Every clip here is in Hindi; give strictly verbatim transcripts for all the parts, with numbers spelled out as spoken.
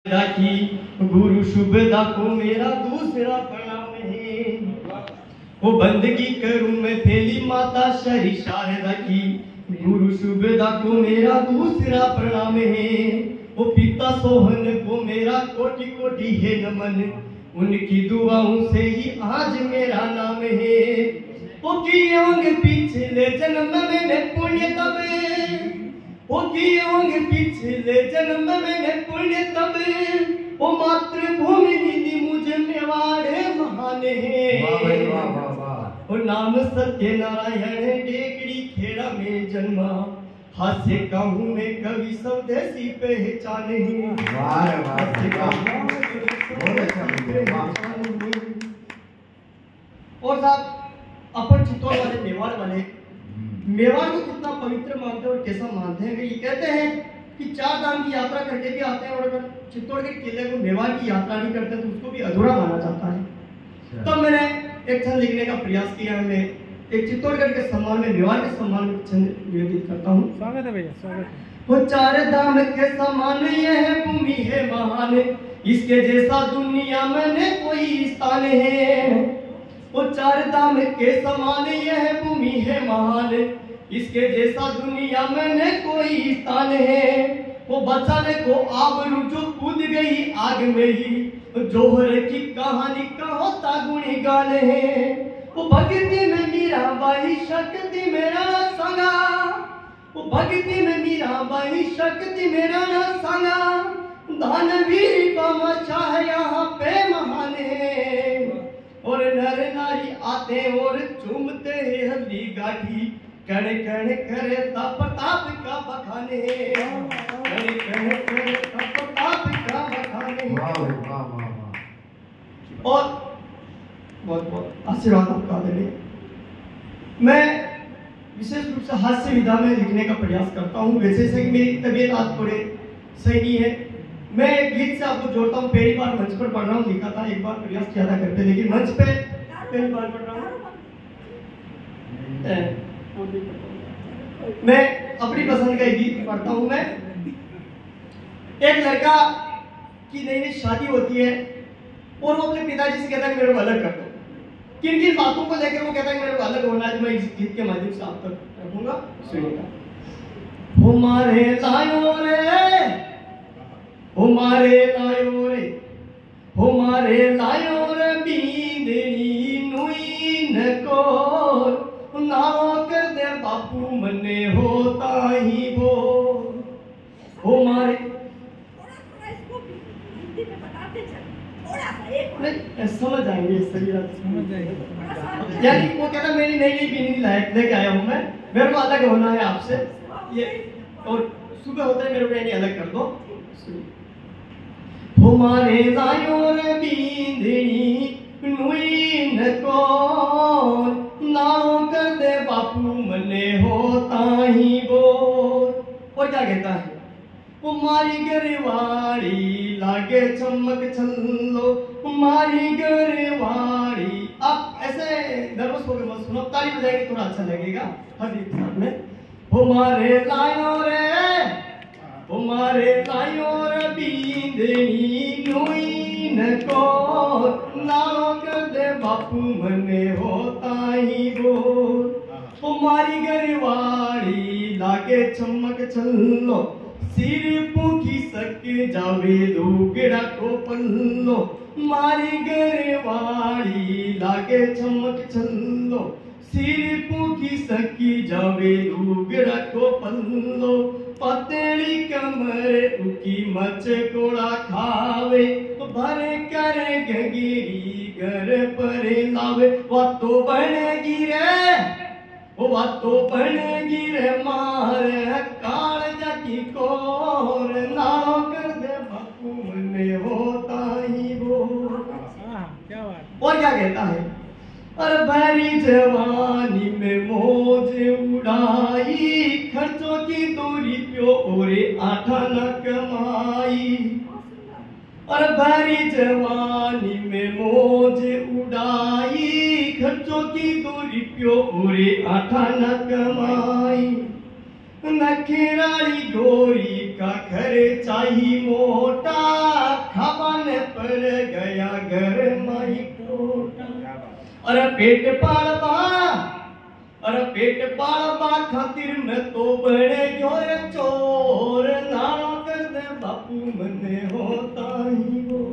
की गुरु शुभदा को मेरा दूसरा प्रणाम है। वो बंदगी करूं मैं फैली माता श्री शारदा की गुरु शुभदा को मेरा दूसरा प्रणाम है। वो पिता सोहन को मेरा कोटि कोटि है नमन, उनकी दुआओं से ही आज मेरा नाम है। वो किए होंगे पिछले जन्म में पुण्य तब, वो किए होंगे पिछले जन्म में पुण्य तब, वो मातृभूमि दी मुझे मेवाड़े महान है। वो नाम सत्य नारायण टेकड़ी खेड़ा में जन्मा, हास्य का हूँ मैं कवि स्वदेशी पहचान है। और साथ अपन चित्तौड़ वाले मेवाड़ वाले मेवाड़ को कितना पवित्र मानते हैं और कैसा मानते हैं। ये कहते हैं कि चार धाम की यात्रा करके भी आते हैं और अगर चित्तौड़ के किले को मेवाड़ की यात्रा नहीं करते तो उसको भी अधूरा माना जाता है। तब मैंने एक छंद लिखने का प्रयास किया है। मैं एक चित्तौड़गढ़ के सम्मान में मेवाड़ के सम्मान में छंद निवेदित करता हूँ। स्वागत है भैया, स्वागत है। वो चार धाम के समान ये है भूमि है महान, इसके जैसा दुनिया में न कोई स्थान है। वो चार धाम के समान यह भूमि है महान, इसके जैसा दुनिया में न कोई स्थान है। वो बचाने को आबरू जो कूद गई आग में ही, जोहर की कहानी का होता गुणी गान है। वो भक्ति में मीराबाई शक्ति मेरा संगा, वो भक्ति में मीराबाई शक्ति मेरा संगा, दानवीर बादशाह यहाँ पे महान है। और नर नारी आते और चूमते हैं हल्दी गाठी, कण कण करे तप ताप का बखाने, कण कण करे तप ताप का बखाने। और बहुत बहुत आशीर्वाद आपका देने। मैं विशेष रूप से हास्य विधा में लिखने का प्रयास करता हूँ। वैसे से मेरी तबीयत आज थोड़े सही नहीं है। मैं एक गीत से आपको जोड़ता हूँ। पहली बार मंच पर पढ़ रहा हूँ, लिखा था एक बार प्रयास किया था करते, लेकिन मंच पे पहली बार पढ़ रहा हूँ। मैं अपनी पसंद का एक गीत पढ़ता हूँ। मैं एक लड़का की नई नई शादी होती है और वो अपने पिताजी से कहता है मेरे को अलग कर दो। किन किन बातों को लेकर वो कहता है मेरे को अलग होना है, जो मैं इस गीत के माध्यम से आप तक रखूंगा। सुनिएगा। हमारे लायो रे, हमारे लायो रे, हमारे लायो रे बींदनी नुई नकोर, नाव कर दे बापू मने होता ही वो। हमारे नहीं समझ जाएंगे, सही समझ जाएंगे। यानी वो कहता मेरी नई नई बींदनी लायक लेके आया हूँ मैं, मेरे को अलग होना है आपसे ये, और सुबह होता है मेरे को यानी अलग कर दो। हमारे लायो रे बींदनी नुई नकोर, नाव कर दे बापू मने होता ही बोल। और क्या कहता है? वो मारी गरवाड़ी लागे चमक छल्लो, मारी गरवाड़ी। आप ऐसे नर्वस हो गए मत सुनो, ताली बजाएंगे थोड़ा अच्छा लगेगा हर एक साथ में। हमारे लायो रे, हमारे लायो रे बींदनी नुई नकोर, नाव कर दे बापू मने होता ही बोल। हमारी गरवाड़ी लागे चमक छल्लो, सिर पूखी सक जावे लोगड़ा को पल्लो, मारी गरवाड़ी लागे चमक छल्लो, सिर पूखी सकी जावे लोगड़ा को पल्लो। पतली कमर उकी मच कोड़ा खावे, भरे कर गगिरी घर पर लावे। वो तो बनेगी रे, वो तो बनेगी रे मार काल जाकी कोर, नाव कर दे बापू मने होता ही वो। क्या बात। और क्या कहता है? अरे भरी जवानी में मौज उड़ाई, खर्चों की दूरी प्यो और आठा न कमाई। अरे भरी जवानी में मौज उड़ाई, खर्चों की दूरी प्यो और आठा न कमाई। नखराली गोरी का खर्चा ही मोटा, गया घर माई कोटा। अरे पेट पालबा अरे पेट पालबा खातिर मैं तो बने गयो रे चोर, नाना कर दे बापू मने होता ही वो।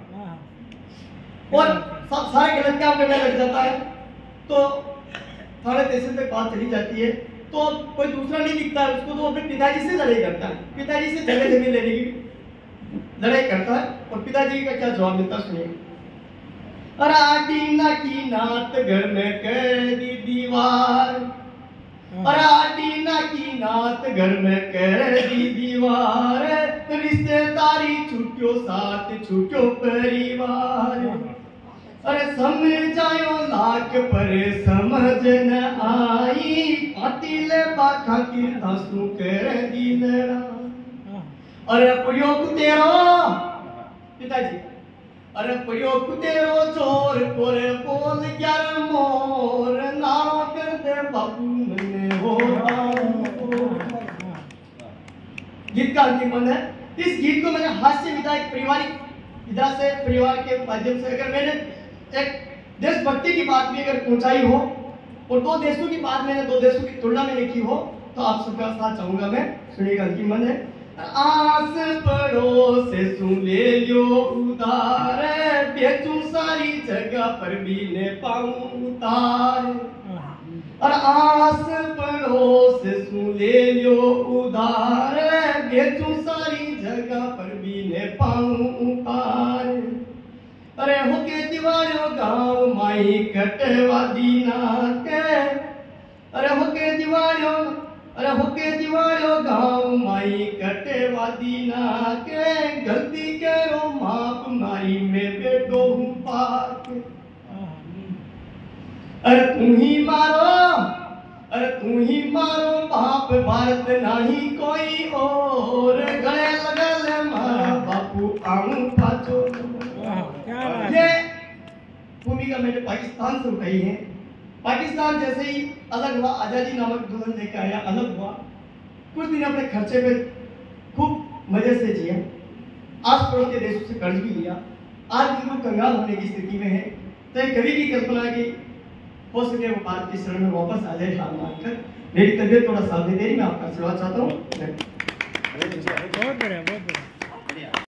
और सब सारे गलत काम करने लग जाता है, तो थाने तहसील तक बात चली जाती है, तो कोई दूसरा नहीं दिखता है उसको, तो अपने पिताजी से लड़ाई करता है, पिताजी से जगह जमीन लेने की लड़ाई करता है। और पिताजी का क्या जवाब मिलता है सुनिए। अरे आटी ना की नात घर में कर दी दीवार, अरे आटी ना की नात घर में कर दी दीवार, रिश्तेदारी छुट्यो साथ छुट्यो परिवार। अरे समझायो लाख पर समझ न आई, पातिले बाखा की आंसू कर दी लड़ा। अरे प्रयोग तेरो पिताजी, अरे प्रयोग तेरो चोर कोरे बोल ग्यारह मोर, नारो कर दे बापू मने हो। गीत का अंतिम मन है। इस गीत को मैंने हास्य विधा एक पारिवारिक विधा से परिवार के माध्यम से, अगर मैंने एक देशभक्ति की बात भी अगर पहुंचाई हो और दो देशों की बात मैंने दो देशों की तुलना में लिखी हो, तो आप सबका साथ चाहूंगा मैं। सुनिएगा अंतिम मन है। आस पड़ोस से सुन ले लो उधार, बेचूं सारी जगह पर भी ने पाऊं उतार। और आस पड़ोस से सुन ले लो उधार, बेचूं सारी जगह पर भी ने पाऊं उतार। अरे होके दीवारो गाँव माई कटवा दीना के, अरे होके दीवारो अरे होके दीवारो गाँव माई कटवा दीना के, गलती करो माप मारी में बेटो हूँ पाक। अरे तू ही मारो अरे तू ही मारो बाप भारत नहीं कोई और, गले लगल मारा बापू आऊं पाचो। ये भूमिका मैंने पाकिस्तान से उठाई है। पाकिस्तान जैसे ही अलग हुआ, आजादी नामक दुल्हन लेकर आया, अलग हुआ, कुछ दिन अपने खर्चे पे खूब मजे से जिया, आस पड़ोस के देशों से कर्ज भी लिया, आज बिल्कुल कंगाल होने की स्थिति में है। तो एक कवि की कल्पना की हो सके वो भारत की शरण में वापस आ जाए हार मानकर। मेरी तबीयत थोड़ा साथ दे रही, मैं आपका आशीर्वाद चाहता हूँ। बहुत बढ़िया, बहुत बढ़िया।